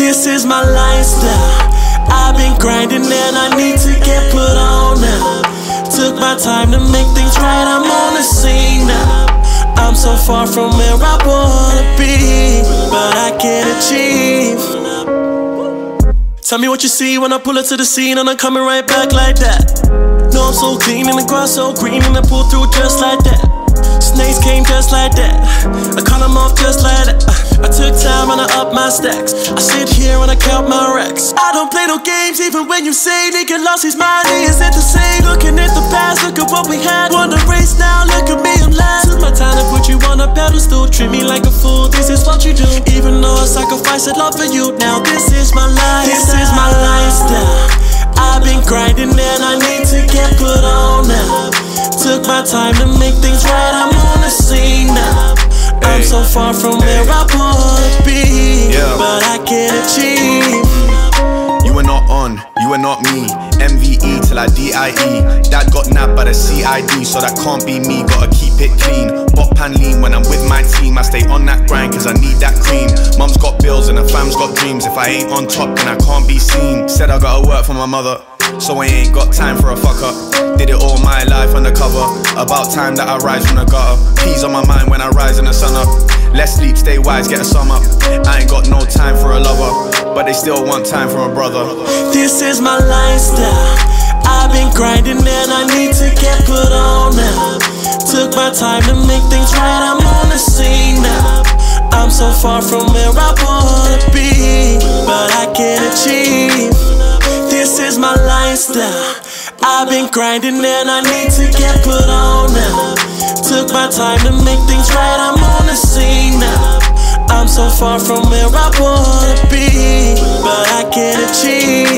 This is my lifestyle. I've been grinding and I need to get put on now. Took my time to make things right, I'm on the scene now. I'm so far from where I wanna be, but I can't achieve. Tell me what you see when I pull up to the scene and I'm coming right back like that. No, I'm so clean and the grass so green and I pull through just like that. Snakes came just like that, I cut them off just like that. I took time and I upped my stacks. I sit here and I count my racks. I don't play no games even when you say nigga lost his mind. He isn't the same. Looking at the past, look at what we had. Won the race now, look at me, I'm last. Took my time to put you on a pedestal. Treat me like a fool, this is what you do. Even though I sacrificed a lot for you. Now this is my life, this is my lifestyle. I've been grinding and I need to get put on now. Took my time to make things right, I'm on the scene now. I'm so far from where I wanna be, but I can't achieve. You were not on, you were not me. MVE till I DIE. Dad got nabbed by the CID, so that can't be me. Gotta keep it clean. Bop and lean when I'm with my team. I stay on that grind cause I need that cream. Mum's got bills and the fam's got dreams. If I ain't on top then I can't be seen. Said I gotta work for my mother, so I ain't got time for a fuck up. Did it all my life undercover. About time that I rise from the gutter. Peas on my mind when I rise in the sun up. Less sleep, stay wise, get a sum up. I ain't got no time for a lover, but they still want time from a brother. This is my lifestyle. I've been grinding and I need to get put on now. Took my time to make things right, I'm on the scene now. I'm so far from where I wanna be, but I can't achieve. This is my lifestyle. I've been grinding and I need to get put on now. Took my time to make things right, I'm on the scene now. I'm so far from where I wanna be, but I can't achieve.